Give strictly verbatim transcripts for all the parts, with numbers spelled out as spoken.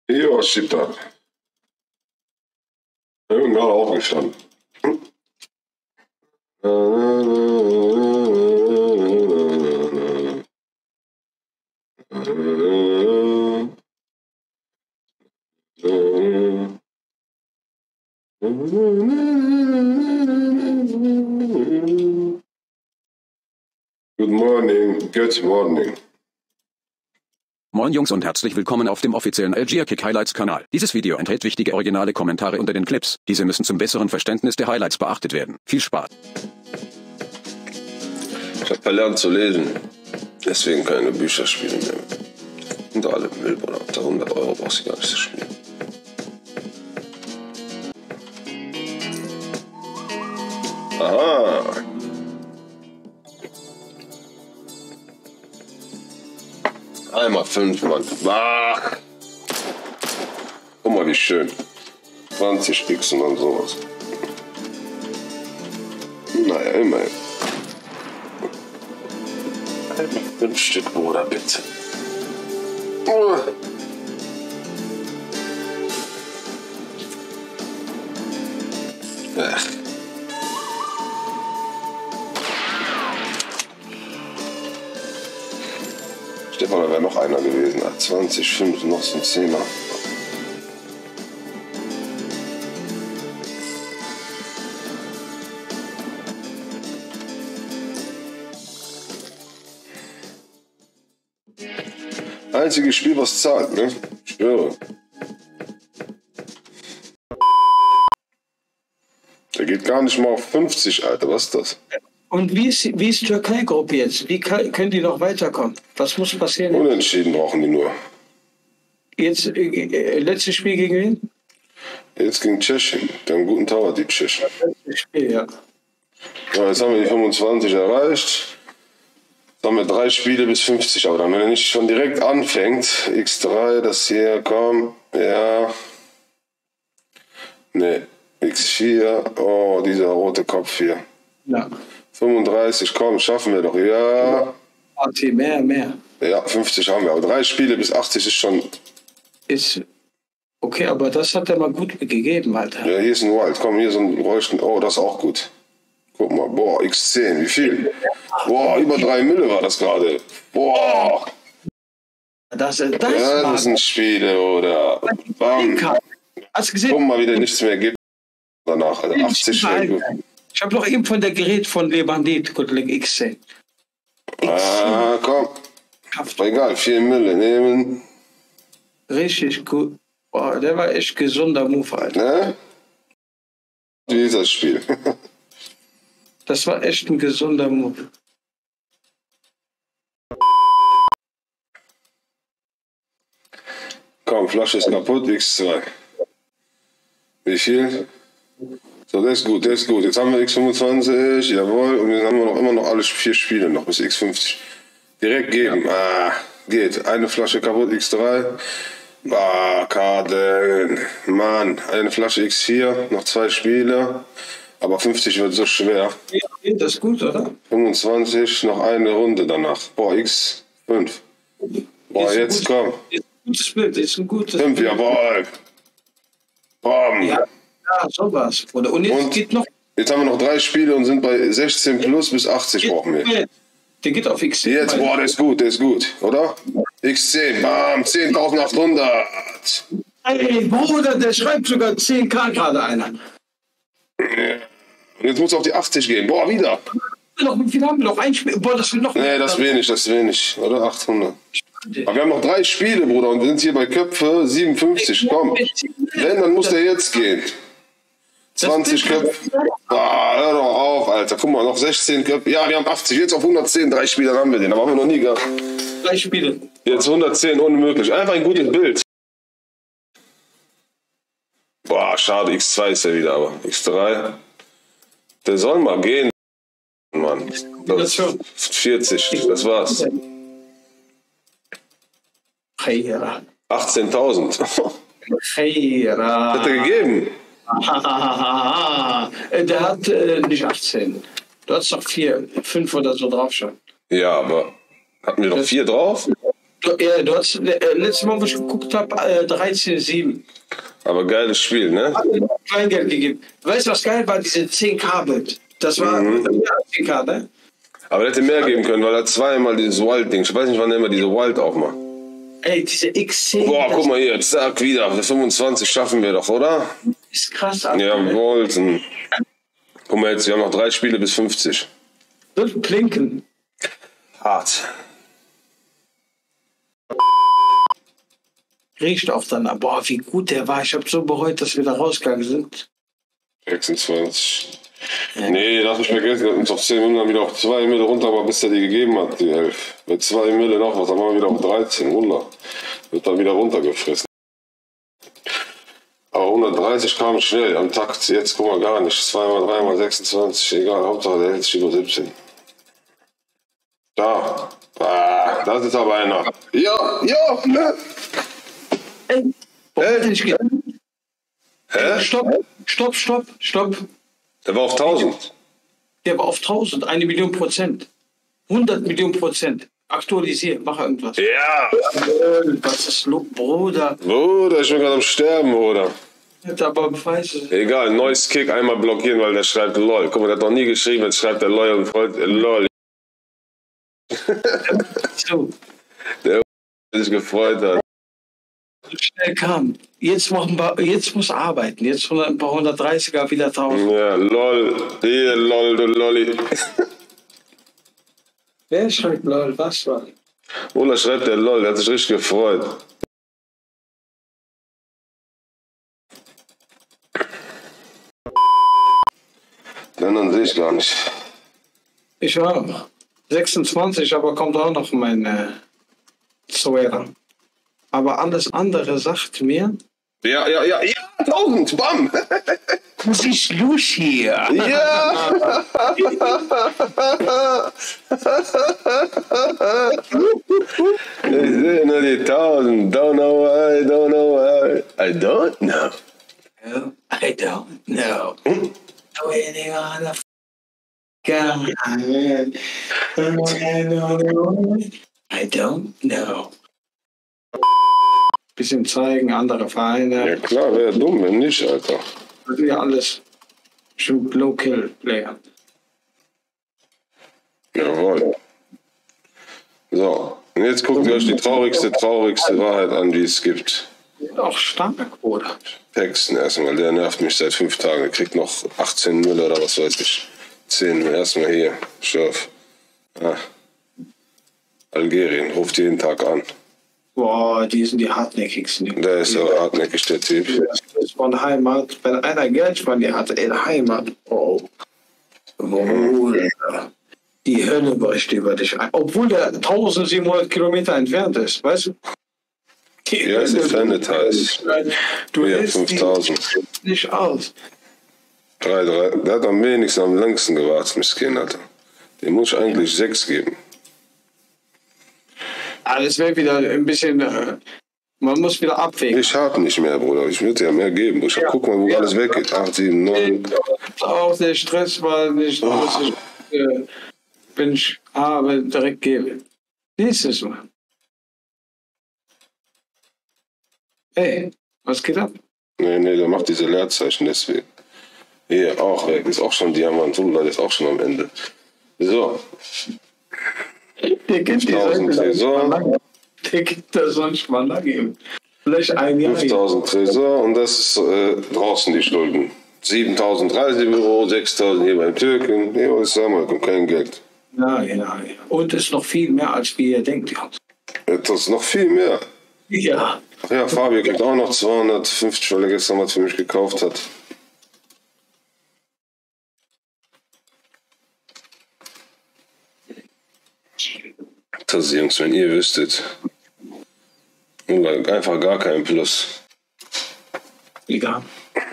Ja, was steht da? Ich bin gerade aufgestanden. Good morning, good morning. Moin Jungs und herzlich willkommen auf dem offiziellen Algier Kick Highlights Kanal. Dieses Video enthält wichtige originale Kommentare unter den Clips. Diese müssen zum besseren Verständnis der Highlights beachtet werden. Viel Spaß. Ich habe verlernt zu lesen, deswegen keine Bücher spielen mehr. Und alle Müll, oder unter hundert Euro brauchst du gar nicht zu spielen. Aha. Einmal fünf, Mann. Ach. Guck mal, wie schön. zwanzig X und dann sowas. Naja, immerhin. Einmal fünf Stück, Bruder, bitte. Ach. Stefan, da wäre noch einer gewesen. zwanzig, fünf, noch so ein Zehner. Einziges Spiel, was zahlt, ne? Ich schwöre. Der geht gar nicht mal auf fünfzig, Alter. Was ist das? Und wie ist, wie ist Türkei-Gruppe jetzt? Wie kann, können die noch weiterkommen? Was muss passieren? Unentschieden brauchen die nur. Jetzt, äh, äh, letztes Spiel gegen wen? Jetzt gegen Tschechien. Die haben einen guten Tower, die Tschechen. Letztes Spiel, ja. Ja, jetzt haben wir die fünfundzwanzig erreicht. Jetzt haben wir drei Spiele bis fünfzig. Aber dann, wenn er nicht schon direkt anfängt, X drei, das hier, komm, ja. Ne, X vier, oh, dieser rote Kopf hier. Ja. fünfunddreißig, komm, schaffen wir doch, ja. Okay, mehr, mehr. Ja, fünfzig haben wir, aber drei Spiele bis achtzig ist schon... Ist okay, aber das hat er mal gut gegeben, Alter. Ja, hier ist ein Wild, komm, hier ist ein Räuschen, oh, das ist auch gut. Guck mal, boah, X zehn, wie viel? Boah, über drei Mille war das gerade. Boah. Das, das ja, das sind Spiele, oder? Bam. Hast du gesehen? Guck mal, wie der nichts mehr gibt. Danach, also achtzig. Ich habe doch eben von der Gerät von Lebandit, X zehn. Ah, komm. Egal, vier Mille nehmen. Richtig gut. Boah, der war echt gesunder Move, Alter. Ne? Wie ist das Spiel? Das war echt ein gesunder Move. Komm, Flasche ist kaputt, X zwei. Wie viel? So, der ist gut, der ist gut. Jetzt haben wir X fünfundzwanzig, jawohl. Und jetzt haben wir noch immer noch alle vier Spiele noch bis X fünfzig. Direkt geben. Ja. Ah, geht. Eine Flasche kaputt, X drei. Ah, Karten. Mann, eine Flasche X vier, noch zwei Spiele. Aber fünfzig wird so schwer. Ja, das ist gut, oder? fünfundzwanzig, noch eine Runde danach. Boah, X fünf. Boah, jetzt komm. Ist ein gutes Bild, ist ein gutes fünf, Bild. jawohl. Bam. Ja, ja, sowas. Oder, und jetzt und geht noch. Jetzt haben wir noch drei Spiele und sind bei sechzehn plus bis achtzig brauchen wir. Der geht auf X zehn. Jetzt, boah, der ist gut, der ist gut, oder? X zehn, bam, zehntausendachthundert. Ey, Bruder, der schreibt sogar zehn K gerade einer. Ja. Und jetzt muss auf die achtzig gehen. Boah, wieder. Wie viel haben wir noch? Ein Spiel? Boah, das will noch. Nee, das ist wenig, das ist wenig. Oder? achthundert. Aber wir haben noch drei Spiele, Bruder, und wir sind hier bei Köpfe siebenundfünfzig. Komm. Wenn, dann muss der jetzt gehen. zwanzig Köpfe. Ah, hör doch auf, Alter. Guck mal, noch sechzehn Köpfe. Ja, wir haben achtzig. Jetzt auf hundertzehn. Drei Spiele haben wir den. Aber haben wir noch nie gehabt. Drei Spiele. Jetzt hundertzehn, unmöglich. Einfach ein gutes Bild. Boah, schade. X zwei ist er wieder, aber X drei. Der soll mal gehen. Mann. Das vierzig. Das war's. Heira. achtzehntausend. Heira. Hat er gegeben? Der hat äh, nicht achtzehn. Du hast doch vier, fünf oder so drauf schon. Ja, aber hatten wir noch vier drauf? Du Ja, du hast äh, letztes Mal, wo ich geguckt habe, äh, dreizehn sieben. Aber geiles Spiel, ne? Kleingeld gegeben. Weißt du, was geil war? Diese zehn K-Bild. Das war Mhm. mehr als zehn K, ne? Aber er hätte mehr geben können, weil er zweimal dieses Wild-Ding, ich weiß nicht, wann er immer diese Wild aufmacht. Ey, diese X zehn. Boah, guck mal hier, zack, wieder, fünfundzwanzig schaffen wir doch, oder? Ist krass. Ab. Jawohl. Guck mal jetzt, wir haben noch drei Spiele bis fünfzig. Das Plinken. Hart. Riecht auch dann. Boah, wie gut der war. Ich habe so bereut, dass wir da rausgegangen sind. sechsundzwanzig. Nee, lass mich vergessen, wir hatten uns auf zehn Mille, dann wieder auf zwei Mille runter, aber bis der die gegeben hat, die elf. Mit zwei Mille noch was, dann waren wir wieder auf dreizehn, hundert. Wird dann wieder runtergefressen. Aber hundertdreißig kam schnell am Takt, jetzt guck mal gar nicht. Zweimal, dreimal, sechsundzwanzig, egal, Hauptsache der hält sich über siebzehn. Da, ah, das ist aber einer. Ja, ja, ne? Ey, warum Ey. hat er nicht ge- Hä? Stopp, stopp, stopp, stopp. Der war auf tausend. Der war auf tausend, eine Million Prozent. hundert Millionen Prozent. Aktualisieren, mach irgendwas. Ja. Was ist los, Bruder? Bruder, ich bin gerade am Sterben, Bruder. Aber weiß es. Egal, neues Kick einmal blockieren, weil der schreibt LOL. Guck mal, der hat noch nie geschrieben, jetzt schreibt der LOL und freut äh, LOL. So, Der sich gefreut hat. so schnell kam. Jetzt, machen wir, jetzt muss arbeiten. Jetzt hundert, ein paar hundertdreißiger wieder tausend. Ja, LOL. Hier, LOL, du Lolli. Wer schreibt lol? Was war? Oder schreibt der LOL, der hat sich richtig gefreut. Den anderen sehe ich gar nicht. Ich war sechsundzwanzig, aber kommt auch noch mein äh, Zoera. Aber alles andere sagt mir, Ja, ja, ja, ja, tausend, bam. was ist los hier? Ja. Ich sehe nur die tausend. Don't know why, don't know why. I don't know. Oh, I don't know. Waiting on a God. I don't know. Bisschen zeigen, andere Ja Vereine. klar, wäre dumm, wenn nicht, Alter. Das ist ja alles schon Low-Kill-Player. Jawohl. So, und jetzt guckt ihr euch die traurigste, traurigste Wahrheit an, die es gibt. Auch stark, Bruder. Paxton erstmal, der nervt mich seit fünf Tagen. Er kriegt noch achtzehn Mille oder was weiß ich. zehn Mille. Erstmal hier, Schurf. Ah. Algerien, ruft jeden Tag an. Boah, die sind die hartnäckigsten. Der ist aber hartnäckig, der Typ. Das ist von Heimat. Wenn einer Geld von dir hat, in Heimat. Oh. Bruder. Die Hölle bricht über dich ein. Obwohl der eintausendsiebenhundert Kilometer entfernt ist, weißt du? Die Ja, es ist Hölle- Fennet Du Ja, hältst die fünftausend. nicht aus. Drei, drei. Der hat am wenigsten, am längsten gewartet, Miskin, Alter. Dem muss ich eigentlich sechs geben. Alles wäre wieder ein bisschen. Äh, man muss wieder abwägen. Ich hab nicht mehr, Bruder. Ich würde dir mehr geben. Ich guck mal, wo Ja. alles weggeht. acht, sieben, neun. Auch der Stress war nicht, dass ich, äh, wenn ich habe, direkt gebe. Nächstes Mal. Ey, was geht ab? Nee, nee, der macht diese Leerzeichen deswegen. Hier, auch weg. Ist auch schon Diamant. Ullah, der ist auch schon am Ende. So, Der kennt die fünftausend Seite Tresor. sonst mal. Der kennt das sonst mal lange. Vielleicht ein Jahr. fünftausend Tresor und das ist äh, draußen die Schulden. siebentausend Reisebüro, sechstausend hier beim Türken. Ja, was sagen wir, kommt kein Geld. Ja, ja, ja. Und ist noch viel mehr, als wie ihr denkt. Ja. Etwas noch viel mehr. Ja. Ach ja, Fabio kriegt auch noch zweihundertfünfzig, weil er gestern was für mich gekauft hat. Das, Jungs, wenn ihr wüsstet. Einfach gar kein Plus. Egal.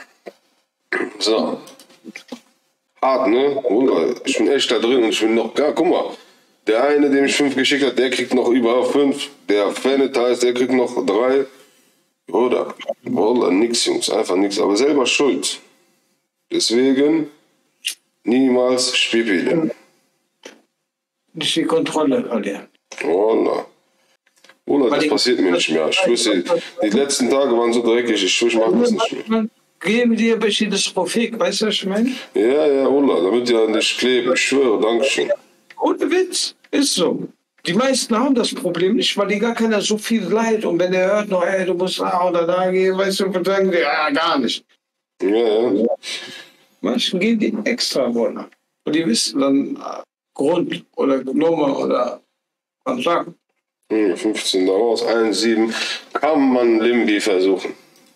So. Hart, ne? Bruder, ich bin echt da drin und ich bin noch gar. Guck mal. Der eine, dem ich fünf geschickt hat, der kriegt noch über fünf. Der Fennetais, der kriegt noch drei. Oder? Oder nix, Jungs. Einfach nix. Aber selber schuld. Deswegen niemals spielen. Nicht die Kontrolle verlieren. Voila. Oder das Weil passiert mir nicht mehr. Ich wüsste, die letzten Tage waren so dreckig, ich, ich mache das nicht mehr. Geben dir ein bisschen das Profil, weißt du, was ich meine? Ja, ja, Ulla, damit ja nicht kleben, ich schwöre, Dankeschön. Ohne Witz, ist so. Die meisten haben das Problem nicht, weil die gar keiner so viel leid. Und wenn der hört noch, hey, du musst da oder da gehen, weißt du, sagen die, ja, gar nicht. Ja, ja. Manchen gehen die extra wollen. Und die wissen dann äh, Grund oder Nummer oder Kontakt. Hm, fünfzehn daraus, eins sieben, kann man Limbi versuchen.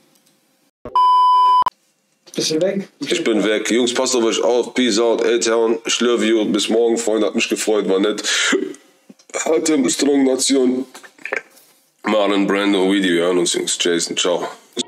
Bist du weg? Ich bin weg. Jungs, passt auf euch auf. Peace out, A-Town. Ich love you. Bis morgen, Freunde. Hat mich gefreut, war nett. Atem, Strong Nation. Marlon Brando, Video. Wir hören uns, Jungs. Jason, ciao.